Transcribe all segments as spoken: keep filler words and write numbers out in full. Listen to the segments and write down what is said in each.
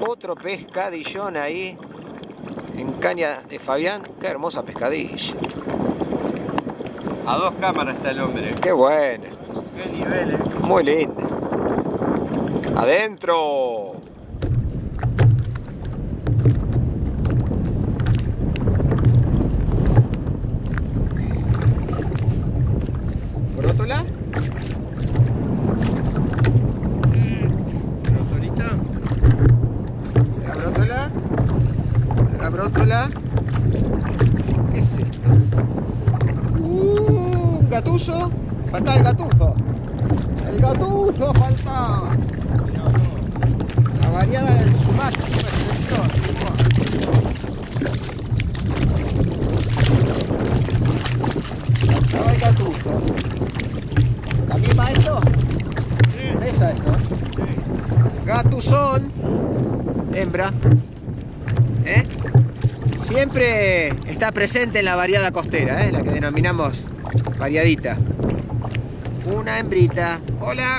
Otro pescadillón ahí en caña de Fabián. Qué hermosa pescadilla. A dos cámaras está el hombre. Qué buena. Qué nivel, eh. Muy linda. Adentro. ¿Brótola? ¿Brotolita? ¿La brótola? ¿La brótola? ¿Qué es esto? Uh, un gatuso. Faltaba el gatuzo. El gatuzo faltaba. La variada en su máxima extensión. Faltaba el gatuzo. ¿También va esto? Sí. ¿Pesa esto? Sí. Gatuzón. Hembra. ¿Eh? Siempre está presente en la variada costera, ¿eh? La que denominamos variadita. Una hembrita. Hola.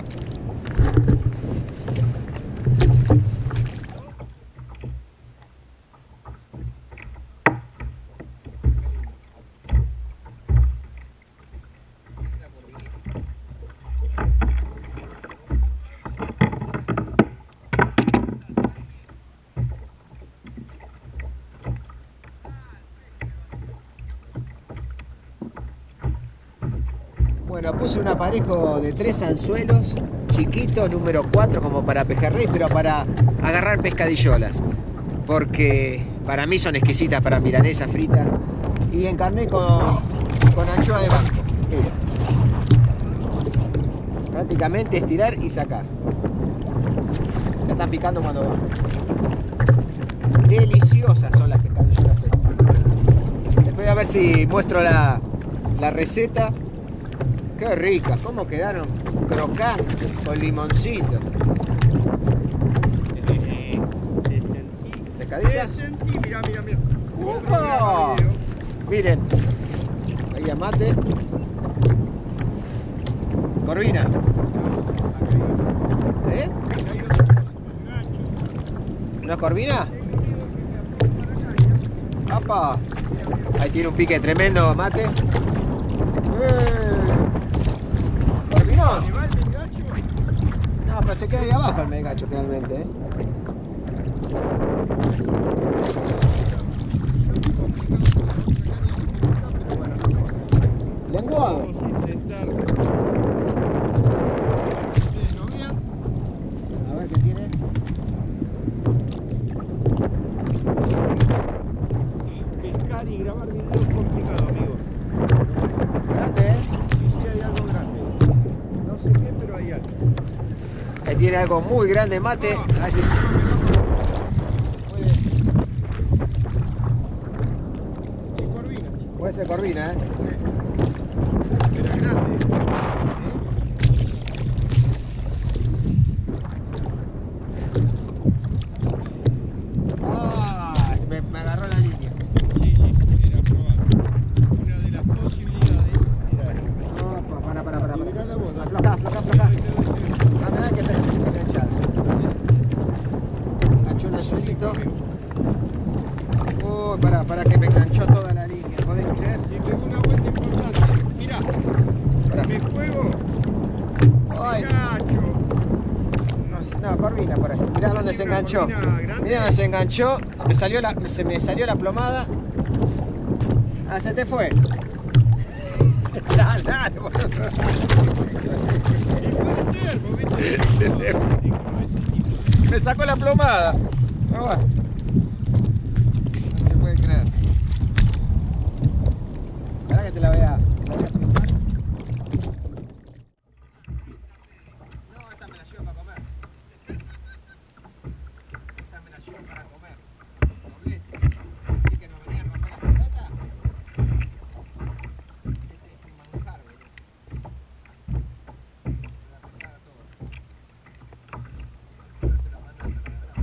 Bueno, puse un aparejo de tres anzuelos, chiquito, número cuatro, como para pejerrey, pero para agarrar pescadillolas. Porque para mí son exquisitas para milanesa frita. Y encarné con, con anchoa de banco. Mira. Prácticamente estirar y sacar. Ya están picando cuando van. Deliciosas son las pescadillolas. Después voy a ver si muestro la, la receta. Qué ricas, cómo quedaron crocantes, con limoncito. Eh, te sentí. ¿Pescadilla? Te sentí, mirá, mirá, mirá. ¡Upa! Miren, ahí amate. Corvina. ¿Eh? ¿Una corvina? ¡Apa! Ahí tiene un pique tremendo, mate. ¡Eh! ¿Corvinón? No, pero se queda ahí abajo el megacho realmente, ¿eh? Lenguado. Vamos a intentar. A ver qué tiene. Pescar y grabar video es complicado, amigos. Grande, ¿eh? Sí, sí, hay algo grande. No sé qué, pero hay algo. Ahí tiene algo muy grande, mate. Así sí. Muy bien. Sí, corvina, chico. Puede ser corvina, ¿eh? Sí. Pero grande. Ah, se me, me agarró la línea. Sí, sí, era probable. Una de las posibilidades era esta. No, para, para, para, Y para. mirá la boda. Afloja, afloja, afloja. No, mirá que se se enganchado. Enganchó el anzuelito. Uy, para, para que me enganchó toda la línea. ¿Podés creer? Y pegó una vuelta importante. Mirá, Pará. me juego. Ay. Gacho. No, sé, no, corvina por ahí. Mirá dónde se Una enganchó. corvina grande. Mirá dónde se enganchó. Me salió la, se me salió la plomada. Ah, se te fue. Dale, dale, boludo. Y puede ser, porque viste. Se le- Digo, ese tipo de- Me sacó la plomada. Ah, bueno. No se puede creer. Pará que te la voy a, te la voy a explicar. No, esta me la llevo para comer. Esta me la llevo para comer. Doblete. Así que no venía a romper las pelotas. Este es un manjar, boludo. Me voy a pescar a todo. Quizás se lo mandan a regalar.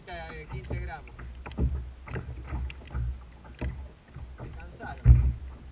bolita de quince gramos. Descansaron.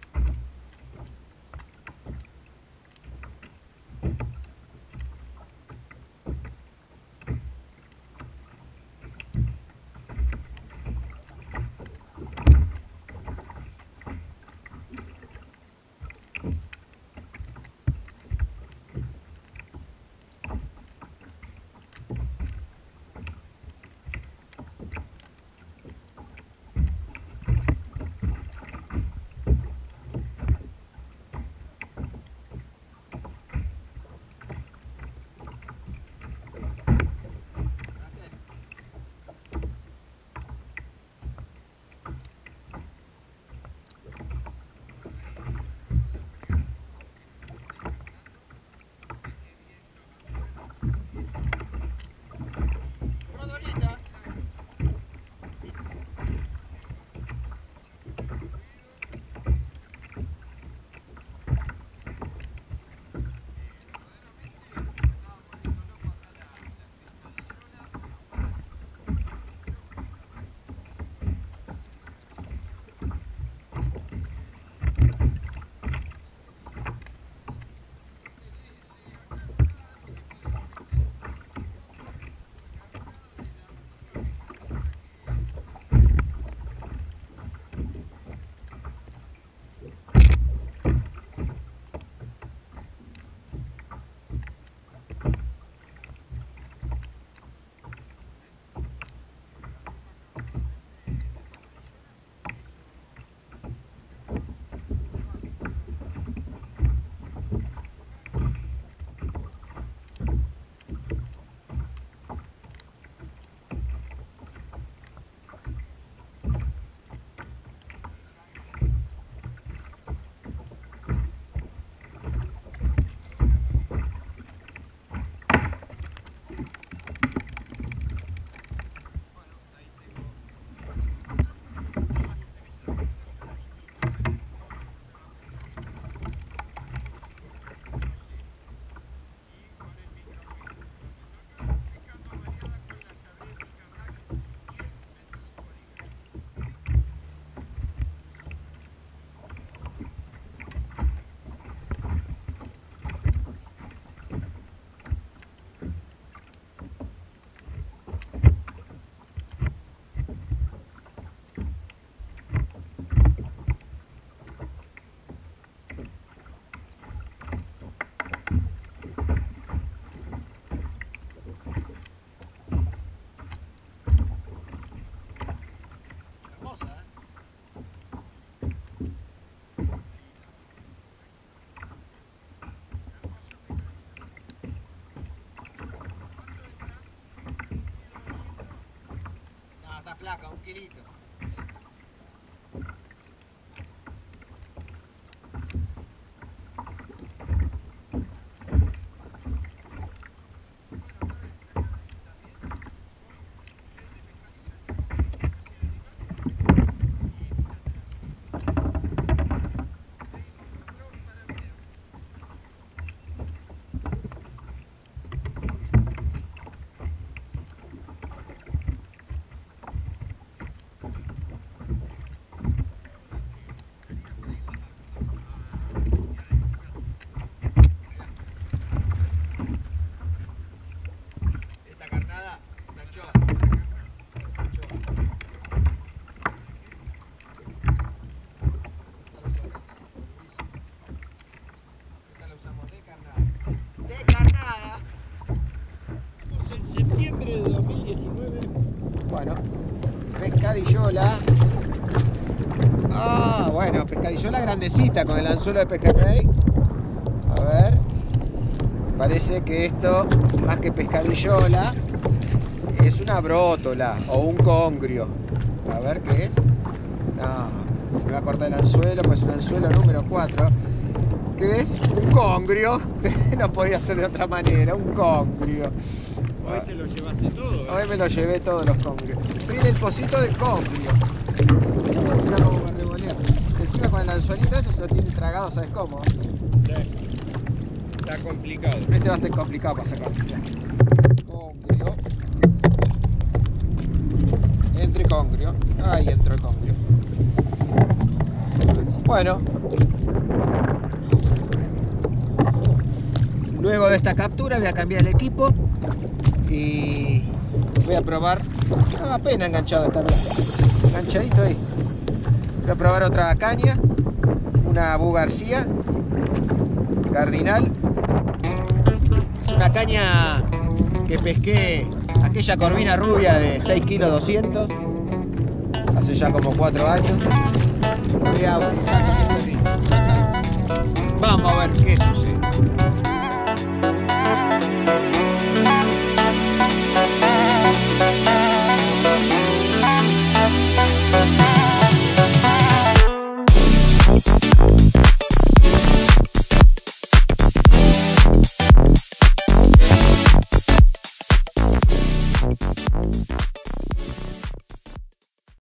Flaca, un kilito. Bueno, pescadillola. Ah, bueno, pescadillola grandecita con el anzuelo de pejerrey. A ver. Parece que esto, más que pescadillola, es una brótola o un congrio. A ver qué es. No, se me va a cortar el anzuelo, pues es un anzuelo número cuatro. Que es un congrio. No podía ser de otra manera, un congrio. Hoy te lo llevaste todo, ¿eh? Hoy me lo llevé todos los congrios. Miren el pocito de congrio. Mira cómo me revolea. Encima con el anzuelito eso se lo tiene tragado, ¿sabes cómo? Sí. Está complicado. Este va a estar complicado para sacar. Congrio. entre congrio. Ahí entró el congrio. Bueno, luego de esta captura voy a cambiar el equipo y voy a probar. Ah, apenas enganchado está, bien. Enganchadito ahí. Voy a probar otra caña, una Bu García Cardinal. Es una caña que pesqué, aquella corvina rubia de seis kilos doscientos, hace ya como cuatro años. Voy a utilizar con este ritmo. Vamos a ver qué sucede.